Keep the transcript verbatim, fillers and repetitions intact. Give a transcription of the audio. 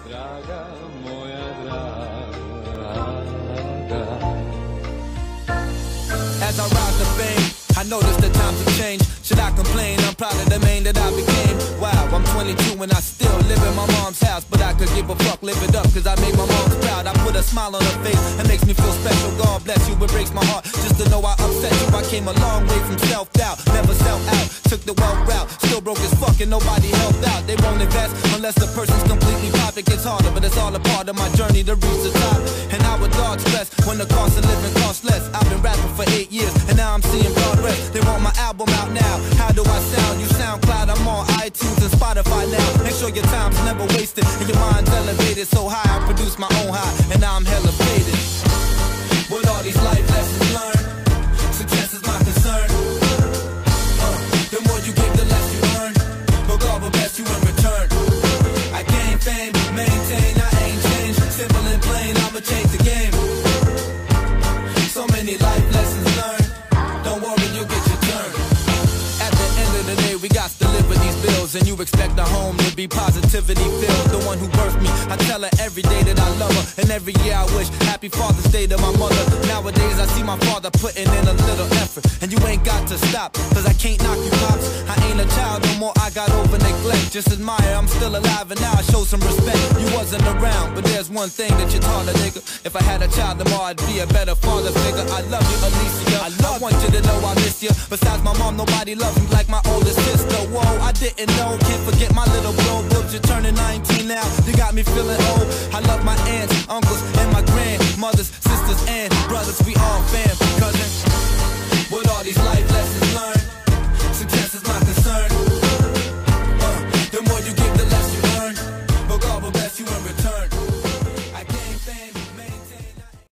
Draga moja draga. As I rise to fame, I notice the times have changed. Should I complain? I'm proud of the man that I became. Wow, I'm twenty-two and I still live in my mom's house, but I could give a fuck, live it up, cause I made my mom's proud. I put a smile on her face, it makes me feel special. God bless you, it breaks my heart just to know I upset you. I came a long way from self-doubt, never sell out, took the wealth route, still broke as fuck and nobody helped out. They won't invest unless the person's completely pop. It gets harder, but it's all a part of my journey to reach the top. And I would dodge stress when the cost of living costs less. I've been rapping for eight years and now I'm seeing progress. They want my album out now. How do I sound? You SoundCloud, I'm on iTunes and Spotify now. Make sure your time's never wasted and your mind's elevated so high. I produce my own high and now I'm hella faded. With all these life lessons learned, success is my concern. Uh, the more you give, the less you earn, but God will bless you in return. I gain fame, maintain, I ain't changed. Simple and plain, I'ma change the game. So many life lessons learned, don't worry, you'll get your turn. At the end of the day, we got to deliver these bills, and you expect a home to be positivity filled. The one who birthed me, I tell her every day that I love her, and every year I wish happy Father's Day to my mother. Nowadays I see my father putting in a little effort, and you ain't got to stop, cause I can't knock you pops. I ain't a child no more, I got over neglect. Just admire, I'm still alive and now I show some respect. You wasn't around, but there's one thing that you taught a nigga. If I had a child tomorrow, I'd be a better father figure. I love you, Alicia, I, love I want you to know I miss you. Besides my mom, nobody loves me like my older sister. Whoa, I didn't know, can't forget my little bro. Boobs, you're turning nineteen now, you got me feeling old.